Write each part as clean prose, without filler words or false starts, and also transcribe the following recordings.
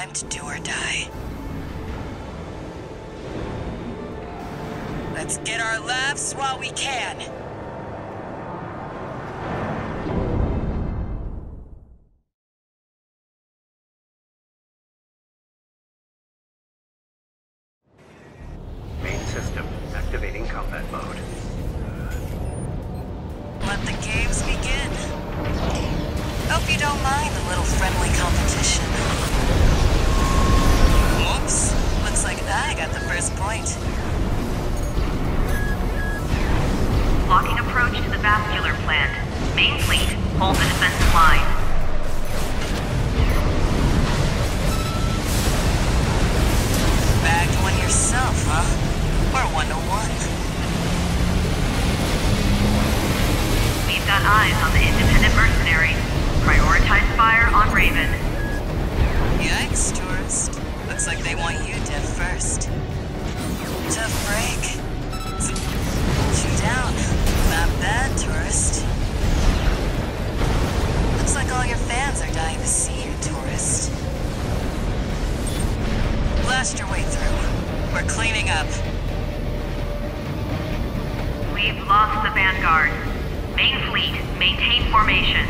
time to do or die. Let's get our laughs while we can. Main system activating combat mode. Let the games begin. Hope you don't mind a little friendly competition. Whoops. Looks like I got the first point. Locking approach to the vascular plant. Main fleet, hold the defensive line. Bagged one yourself, huh? We're 1-1. We've got eyes on the independent mercenary. Prioritize fire on Raven. Yikes, tourist. Looks like they want you dead first. Tough break. Shoot you down. Not bad, tourist. Looks like all your fans are dying to see you, tourist. Blast your way through. We're cleaning up. We've lost the Vanguard. Main fleet, maintain formation.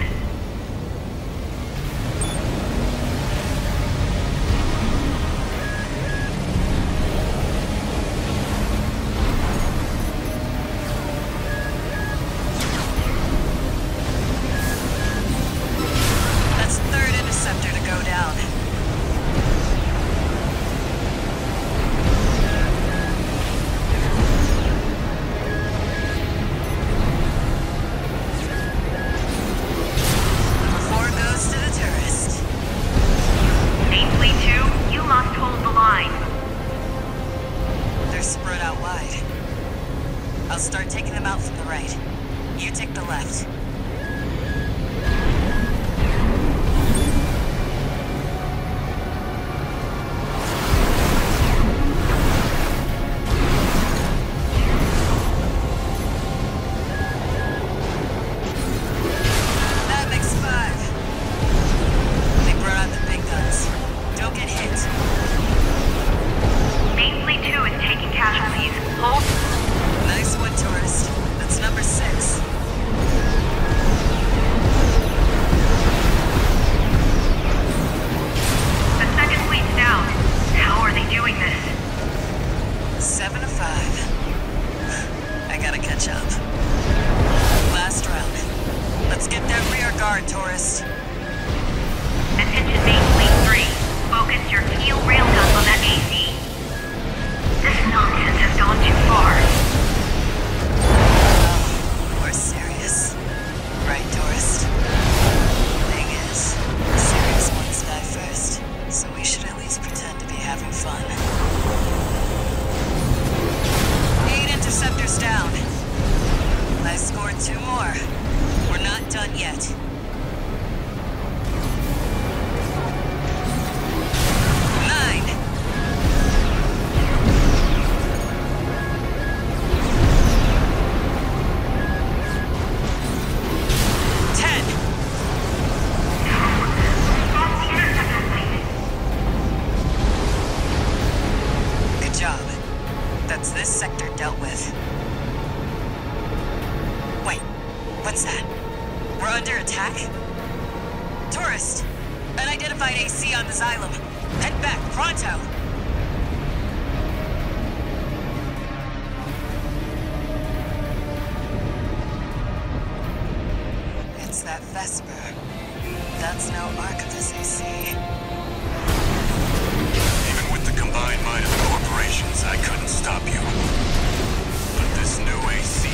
That's third interceptor to go down. Four goes to the tourist. Main fleet 2, you must hold the line. They're spread out wide. I'll start taking them out from the right. You take the left. That makes 5. They brought out the big guns. Don't get hit. Main fleet 2 is taking casualties. Hold. Nice one, tourist. That's number 6. The second fleet's down. How are they doing this? 7 to 5. I gotta catch up. Last round. Let's get that rear guard, tourist. Attention Main fleet 3. Focus your keel railguns on that AC. This nonsense has gone too far. Oh, we're serious. Right, tourist? Thing is, the serious ones die first, so we should at least pretend to be having fun. 8 interceptors down. I scored 2 more. We're not done yet. 9. Good job. That's this sector dealt with. Wait, what's that? We're under attack? Tourist! Unidentified AC on the Xylem. Head back, pronto! It's that Vesper. That's no Archivist AC. Even with the combined might of the corporations, I couldn't stop you. But this new AC